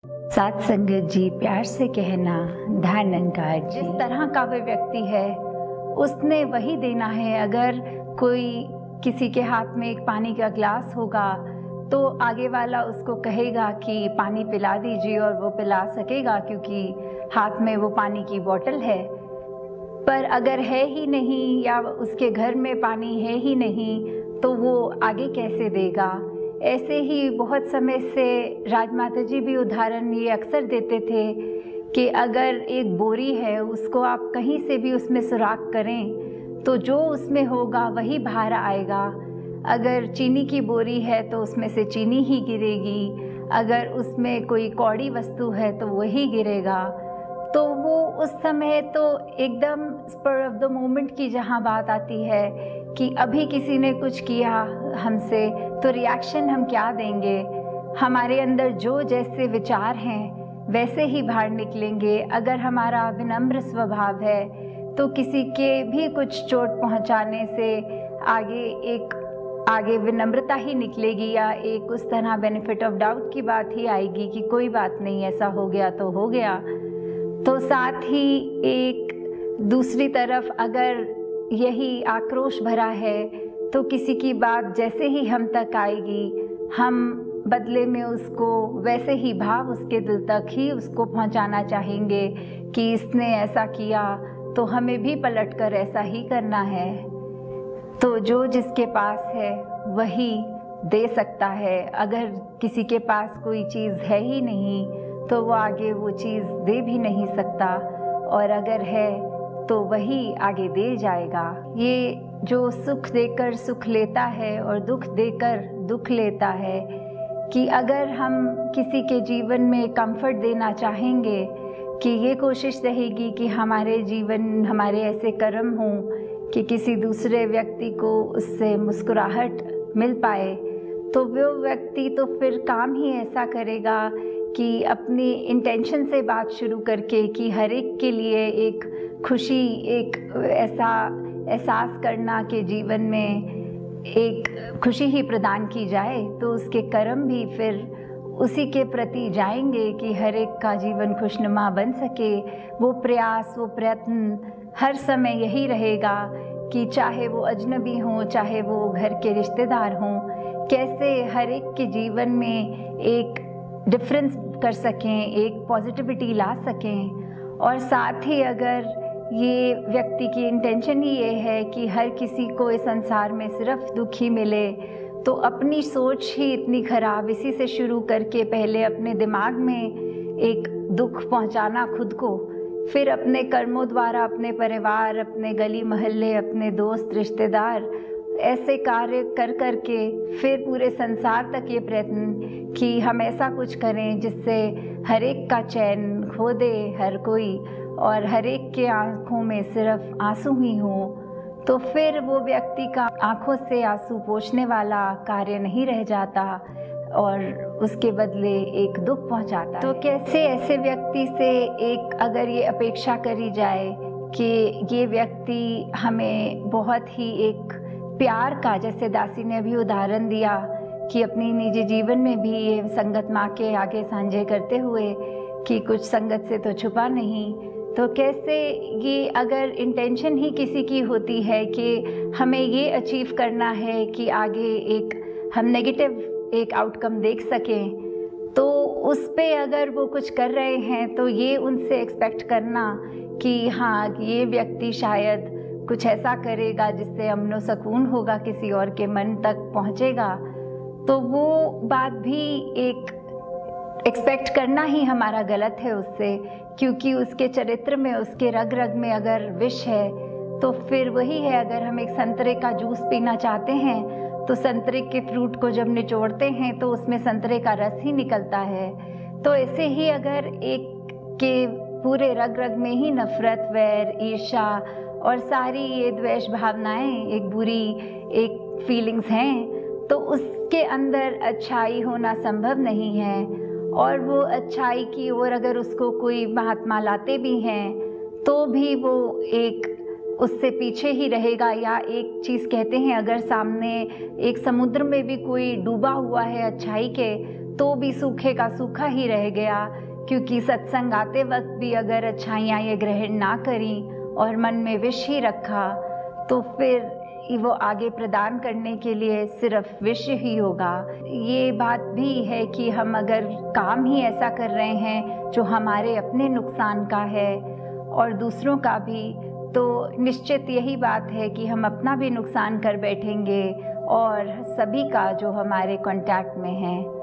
साथ संगत जी, प्यार से कहना धन्यकार जी। जिस तरह का वो व्यक्ति है उसने वही देना है। अगर कोई किसी के हाथ में एक पानी का ग्लास होगा तो आगे वाला उसको कहेगा कि पानी पिला दीजिए, और वो पिला सकेगा क्योंकि हाथ में वो पानी की बोतल है। पर अगर है ही नहीं या उसके घर में पानी है ही नहीं तो वो आगे कैसे देगा। ऐसे ही बहुत समय से राजमाता जी भी उदाहरण ये अक्सर देते थे कि अगर एक बोरी है उसको आप कहीं से भी उसमें सुराख करें तो जो उसमें होगा वही बाहर आएगा। अगर चीनी की बोरी है तो उसमें से चीनी ही गिरेगी, अगर उसमें कोई कौड़ी वस्तु है तो वही गिरेगा। तो वो उस समय तो एकदम स्पर ऑफ द मोमेंट की जहाँ बात आती है कि अभी किसी ने कुछ किया हमसे तो रिएक्शन हम क्या देंगे। हमारे अंदर जो जैसे विचार हैं वैसे ही बाहर निकलेंगे। अगर हमारा विनम्र स्वभाव है तो किसी के भी कुछ चोट पहुंचाने से आगे विनम्रता ही निकलेगी, या एक उस तरह बेनिफिट ऑफ डाउट की बात ही आएगी कि कोई बात नहीं, ऐसा हो गया तो हो गया। तो साथ ही एक दूसरी तरफ अगर यही आक्रोश भरा है तो किसी की बात जैसे ही हम तक आएगी हम बदले में उसको वैसे ही भाव उसके दिल तक ही उसको पहुंचाना चाहेंगे कि इसने ऐसा किया तो हमें भी पलटकर ऐसा ही करना है। तो जो जिसके पास है वही दे सकता है। अगर किसी के पास कोई चीज़ है ही नहीं तो वो आगे वो चीज़ दे भी नहीं सकता, और अगर है तो वही आगे दे जाएगा। ये जो सुख देकर सुख लेता है और दुख देकर दुख लेता है, कि अगर हम किसी के जीवन में कंफर्ट देना चाहेंगे कि ये कोशिश रहेगी कि हमारे जीवन हमारे ऐसे कर्म हों कि किसी दूसरे व्यक्ति को उससे मुस्कुराहट मिल पाए, तो वो व्यक्ति तो फिर काम ही ऐसा करेगा कि अपनी इंटेंशन से बात शुरू करके कि हर एक के लिए एक खुशी, एक ऐसा एहसास करना कि जीवन में एक खुशी ही प्रदान की जाए, तो उसके कर्म भी फिर उसी के प्रति जाएंगे कि हर एक का जीवन खुशनुमा बन सके। वो प्रयास, वो प्रयत्न हर समय यही रहेगा कि चाहे वो अजनबी हों, चाहे वो घर के रिश्तेदार हों, कैसे हर एक के जीवन में एक डिफरेंस कर सकें, एक पॉजिटिविटी ला सकें। और साथ ही अगर ये व्यक्ति की इंटेंशन ही ये है कि हर किसी को इस संसार में सिर्फ दुख ही मिले, तो अपनी सोच ही इतनी खराब इसी से शुरू करके पहले अपने दिमाग में एक दुख पहुंचाना खुद को, फिर अपने कर्मों द्वारा अपने परिवार, अपने गली मोहल्ले, अपने दोस्त रिश्तेदार, ऐसे कार्य कर करके फिर पूरे संसार तक ये प्रयत्न कि हम ऐसा कुछ करें जिससे हर एक का चैन खो दे हर कोई, और हर एक के आँखों में सिर्फ आंसू ही हों, तो फिर वो व्यक्ति का आँखों से आंसू पोंछने वाला कार्य नहीं रह जाता और उसके बदले एक दुख पहुंचाता। तो कैसे ऐसे व्यक्ति से एक अगर ये अपेक्षा करी जाए कि ये व्यक्ति हमें बहुत ही एक प्यार का, जैसे दासी ने भी उदाहरण दिया कि अपनी निजी जीवन में भी ये संगत माँ के आगे सांझे करते हुए कि कुछ संगत से तो छुपा नहीं, तो कैसे ये अगर इंटेंशन ही किसी की होती है कि हमें ये अचीव करना है कि आगे एक हम नेगेटिव एक आउटकम देख सकें, तो उस पे अगर वो कुछ कर रहे हैं तो ये उनसे एक्सपेक्ट करना कि हाँ ये व्यक्ति शायद कुछ ऐसा करेगा जिससे अमनो सुकून होगा, किसी और के मन तक पहुँचेगा, तो वो बात भी एक एक्सपेक्ट करना ही हमारा गलत है उससे, क्योंकि उसके चरित्र में, उसके रग रग में अगर विष है तो फिर वही है। अगर हम एक संतरे का जूस पीना चाहते हैं तो संतरे के फ्रूट को जब निचोड़ते हैं तो उसमें संतरे का रस ही निकलता है। तो ऐसे ही अगर एक के पूरे रग रग में ही नफरत, वैर, ईर्ष्या और सारी ये द्वेष भावनाएं, एक बुरी एक फीलिंग्स हैं, तो उसके अंदर अच्छाई होना संभव नहीं है। और वो अच्छाई की ओर अगर उसको कोई महात्मा लाते भी हैं तो भी वो एक उससे पीछे ही रहेगा। या एक चीज़ कहते हैं, अगर सामने एक समुद्र में भी कोई डूबा हुआ है अच्छाई के, तो भी सूखे का सूखा ही रह गया, क्योंकि सत्संग आते वक्त भी अगर अच्छाइयाँ ये ग्रहण ना करी और मन में विष ही रखा तो फिर वो आगे प्रदान करने के लिए सिर्फ विष ही होगा। ये बात भी है कि हम अगर काम ही ऐसा कर रहे हैं जो हमारे अपने नुकसान का है और दूसरों का भी, तो निश्चित यही बात है कि हम अपना भी नुकसान कर बैठेंगे और सभी का जो हमारे कांटेक्ट में है।